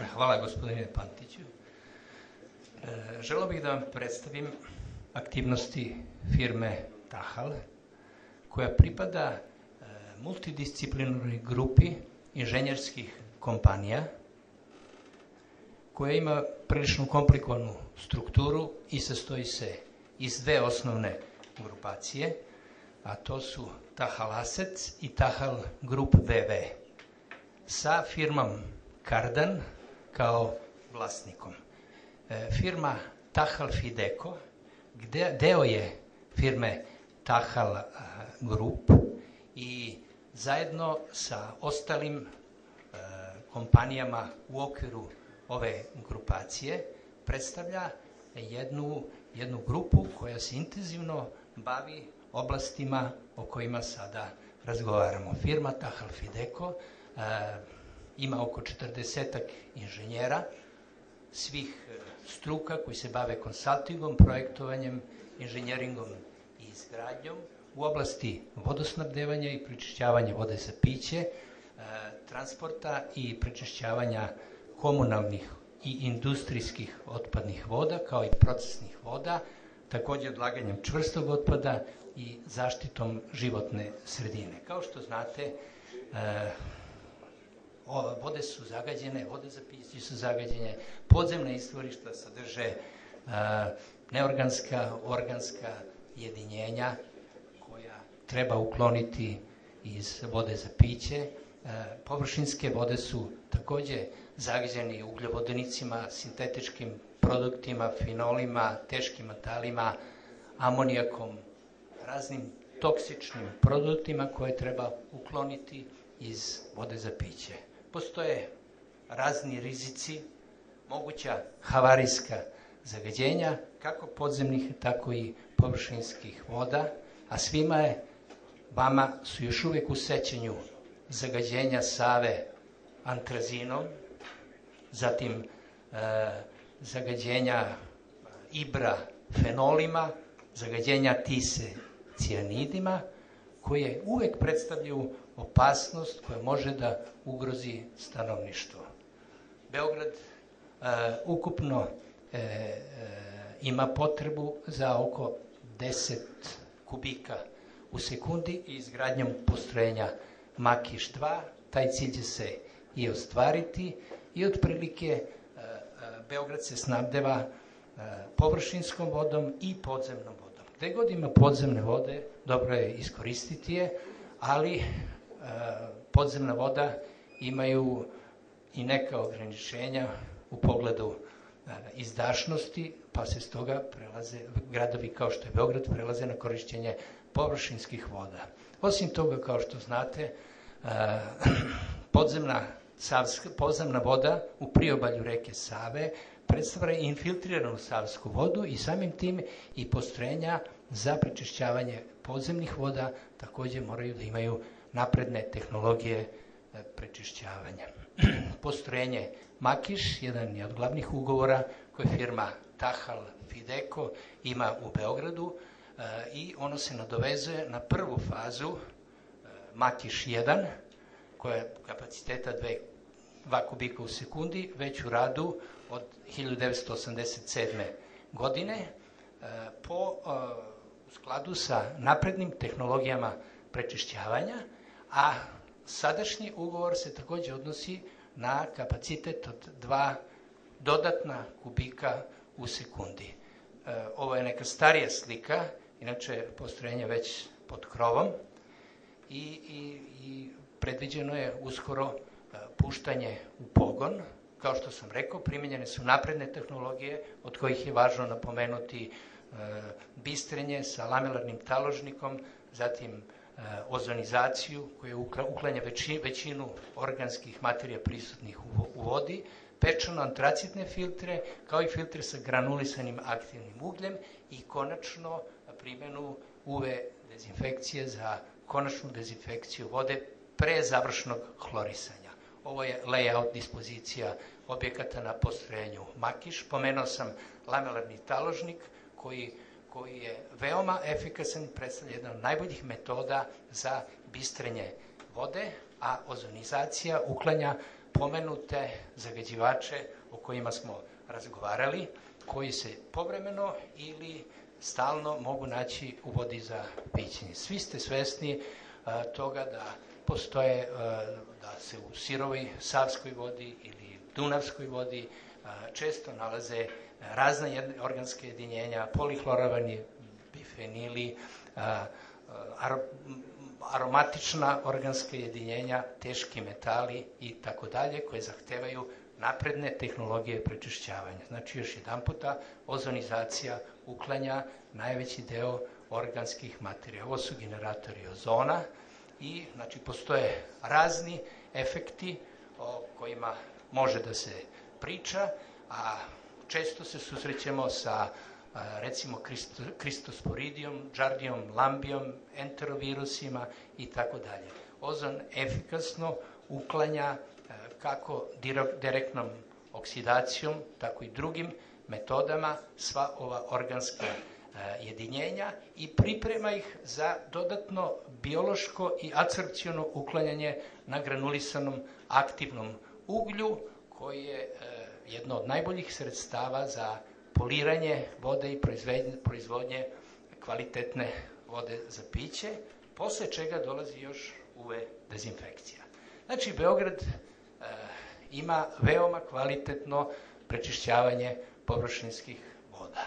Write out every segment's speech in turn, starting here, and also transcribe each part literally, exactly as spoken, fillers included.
Hvala, gospodine Pantiću. Želeo bih da vam predstavim aktivnosti firme Tahal, koja pripada multidisciplinarnoj grupi inženjerskih kompanija, koja ima prilično komplikovanu strukturu i sastoji se iz dve osnovne grupacije, a to su Tahal Assets i Tahal Group B V, sa firmom Kardan kao vlasnikom. Firma Tahal Fideco deo je firme Tahal Group i zajedno sa ostalim kompanijama u okviru ove grupacije predstavlja jednu, jednu grupu koja se intenzivno bavi oblastima o kojima sada razgovaramo. Firma Tahal Fideco e, ima oko četrdesetak inženjera svih struka koji se bave konsaltingom, projektovanjem, inženjeringom i izgradnjom u oblasti vodosnabdevanja i prečišćavanja vode za piće, e, transporta i prečišćavanja komunalnih i industrijskih otpadnih voda, kao i procesnih voda, takođe odlaganjem čvrstog otpada i zaštitom životne sredine. Kao što znate, e, vode su zagađene, vode za piće su zagađene, podzemna izvorišta sadrže e, neorganska, organska jedinjenja koja treba ukloniti iz vode za piće. E, površinske vode su takođe zagađeni ugljovodonicima, sintetičkim produktima, finolima, teškim metalima, amonijakom, raznim toksičnim produktima koje treba ukloniti iz vode za piće. Postoje razni rizici, moguća havarijska zagađenja, kako podzemnih, tako i površinskih voda, a svima je, vama su još uvek u sećanju zagađenja Save antrazinom, zatim e, zagađenja Ibra fenolima, zagađenja Tise cijanidima, koje uvek predstavljaju opasnost koja može da ugrozi stanovništvo. Beograd e, ukupno e, e, ima potrebu za oko deset kubika u sekundi i izgradnjom postrojenja Makiš dva, taj cilj će se i ostvariti i otprilike e, e, Beograd se snabdeva e, površinskom vodom i podzemnom vodom. Gde god ima podzemne vode, dobro je iskoristiti je, ali e, podzemna voda imaju i neka ograničenja u pogledu e, izdašnosti, pa se stoga prelaze, gradovi kao što je Beograd prelaze na korišćenje površinskih voda. Osim toga, kao što znate, e, podzemna, savska, podzemna voda u priobalju reke Save predstavlja infiltriranu savsku vodu i samim tim i postrojenja za prečišćavanje podzemnih voda takođe moraju da imaju napredne tehnologije prečišćavanja. Postrojenje Makiš, jedan je od glavnih ugovora koje firma Tahal Fideco ima u Beogradu i ono se nadovezuje na prvu fazu Makiš jedan, koja je kapaciteta dva kubika u sekundi, već u radu od hiljadu devetsto osamdeset sedme. godine po u skladu sa naprednim tehnologijama prečišćavanja, a sadašnji ugovor se takođe odnosi na kapacitet od dva dodatna kubika u sekundi. Ovo je neka starija slika, inače postrojenje već pod krovom i, i, i predviđeno je uskoro puštanje u pogon. Kao što sam rekao, primenjene su napredne tehnologije, od kojih je važno napomenuti bistrenje sa lamelarnim taložnikom, zatim ozonizaciju koja uklanja većinu organskih materija prisutnih u vodi, pečeno antracitne filtre, kao i filtre sa granulisanim aktivnim ugljem i konačno primenu U V dezinfekcije za konačnu dezinfekciju vode pre završnog hlorisanja. Ovo je layout dispozicija objekata na postrojenju Makiš. Pomenuo sam lamelarni taložnik koji, koji je veoma efikasan, predstavlja jedan od najboljih metoda za bistrenje vode, a ozonizacija uklanja pomenute zagađivače o kojima smo razgovarali, koji se povremeno ili stalno mogu naći u vodi za piće. Svi ste svesni a, toga da postoje, a, da se u sirovoj savskoj vodi ili dunavskoj vodi a, često nalaze razna organska jedinjenja, polihlorovani bifenili, a, a, aromatična organska jedinjenja, teški metali i tako dalje, koje zahtevaju napredne tehnologije prečišćavanja. Znači, još jedan puta, ozonizacija uklanja najveći deo organskih materija. Ovo su generatori ozona i znači, postoje razni efekti o kojima može da se priča, a često se susrećemo sa recimo kristosporidijom, džardijom, lambijom, enterovirusima i tako dalje. Ozon efikasno uklanja kako direktnom oksidacijom, tako i drugim metodama sva ova organska jedinjenja i priprema ih za dodatno biološko i apsorpciono uklanjanje na granulisanom aktivnom uglju, koji je jedno od najboljih sredstava za poliranje vode i proizvodnje kvalitetne vode za piće, posle čega dolazi još U V dezinfekcija. Znači, Beograd e, ima veoma kvalitetno prečišćavanje površinskih voda.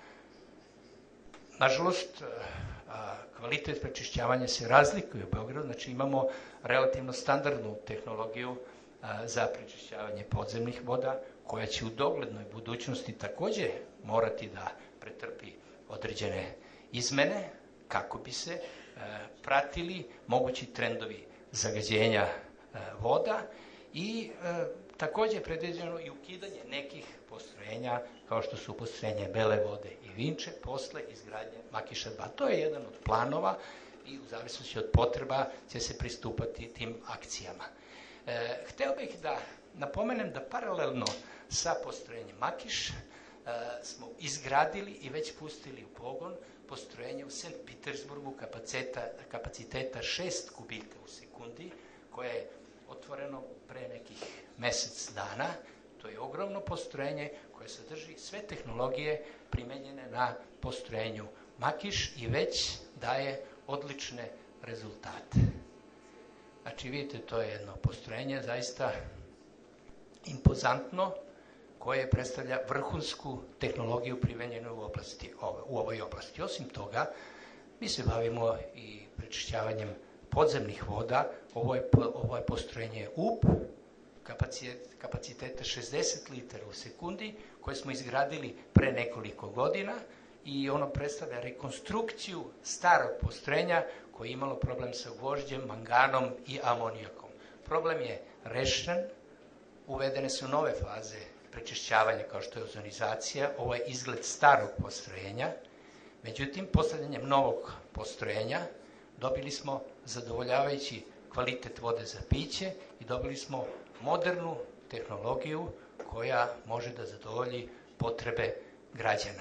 Nažalost, e, kvalitet prečišćavanja se razlikuje u Beogradu, znači imamo relativno standardnu tehnologiju a, za prečišćavanje podzemnih voda, koja će u doglednoj budućnosti takođe morati da pretrpi određene izmene kako bi se e, pratili mogući trendovi zagađenja e, voda i e, takođe je predviđeno i ukidanje nekih postrojenja kao što su postrojenje Bele vode i Vinče posle izgradnje Makiša dva. To je jedan od planova i u zavisnosti od potreba će se pristupati tim akcijama. E, hteo bih da napomenem da paralelno sa postrojenjem Makiš e, smo izgradili i već pustili u pogon postrojenje u Sankt Petersburgu kapaciteta, kapaciteta šest kubika u sekundi, koje je otvoreno pre nekih mesec dana. To je ogromno postrojenje koje sadrži sve tehnologije primenjene na postrojenju Makiš i već daje odlične rezultate. Znači, vidite, to je jedno postrojenje zaista impozantno, koje predstavlja vrhunsku tehnologiju primenjenu u, oblasti, u ovoj oblasti. Osim toga, mi se bavimo i prečišćavanjem podzemnih voda. Ovo je, ovo je postrojenje U P, kapacitet, kapaciteta šezdeset litara u sekundi, koje smo izgradili pre nekoliko godina i ono predstavlja rekonstrukciju starog postrojenja koje je imalo problem sa gvožđem, manganom i amonijakom. Problem je rešen, uvedene su nove faze prečišćavanja kao što je ozonizacija, ovo je izgled starog postrojenja, međutim, postavljanjem novog postrojenja dobili smo zadovoljavajući kvalitet vode za piće i dobili smo modernu tehnologiju koja može da zadovolji potrebe građana.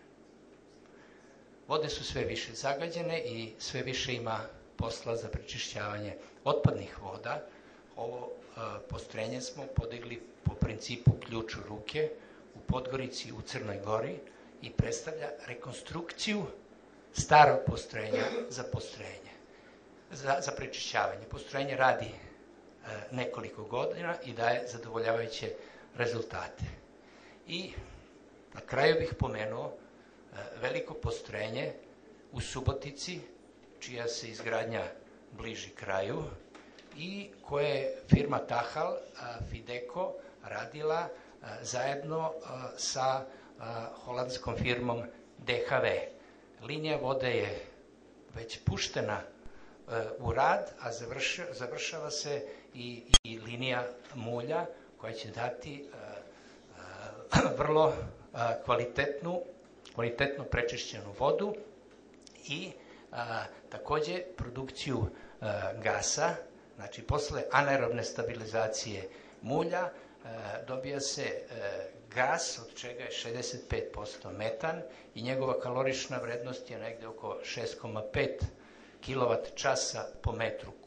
Vode su sve više zagađene i sve više ima posla za prečišćavanje otpadnih voda. Ovo e, postrojenje smo podigli po principu ključ u ruke u Podgorici u Crnoj Gori i predstavlja rekonstrukciju starog postrojenja za postrojenje, za, za prečišćavanje. Postrojenje radi e, nekoliko godina i daje zadovoljavajuće rezultate. I na kraju bih pomenuo e, veliko postrojenje u Subotici, čija se izgradnja bliži kraju i koje je firma Tahal Fideko radila a, zajedno a, sa a, holandskom firmom D H V. Linija vode je već puštena a, u rad, a završ, završava se i, i linija mulja koja će dati a, a, vrlo a, kvalitetnu, kvalitetno prečišćenu vodu i a, takođe produkciju a, gasa. Znači, posle anaerobne stabilizacije mulja e, dobija se e, gas, od čega je šezdeset pet posto metan i njegova kalorična vrednost je negde oko šest zarez pet kilovat časa po metru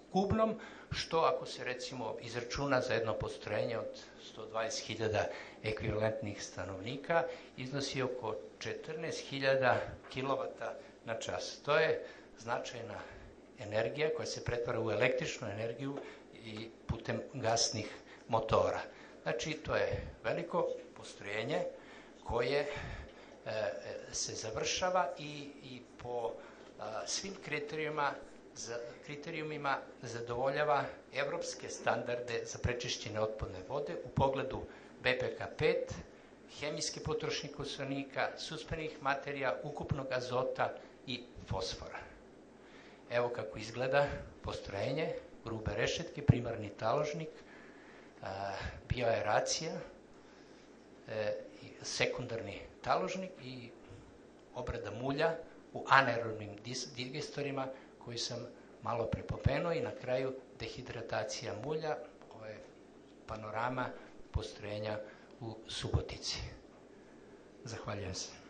kubnom, što ako se recimo izračuna za jedno postrojenje od sto dvadeset hiljada ekvivalentnih stanovnika, iznosi oko četrnaest hiljada kilovata na čas. To je značajna energija koja se pretvara u električnu energiju i putem gasnih motora. Znači, to je veliko postrojenje koje e, se završava i, i po a, svim kriterijuma za, kriterijumima zadovoljava evropske standarde za prečišćene otpadne vode u pogledu B P K pet, hemijske potrošnje kiseonika, suspennih materija, ukupnog azota i fosfora. Evo kako izgleda postrojenje, grube rešetke, primarni taložnik, a, bioaeracija, e, sekundarni taložnik i obrada mulja u anaerobnim digestorima koji sam malo prepomenuo i na kraju dehidratacija mulja. Ovo je panorama postrojenja u Subotici. Zahvaljujem se.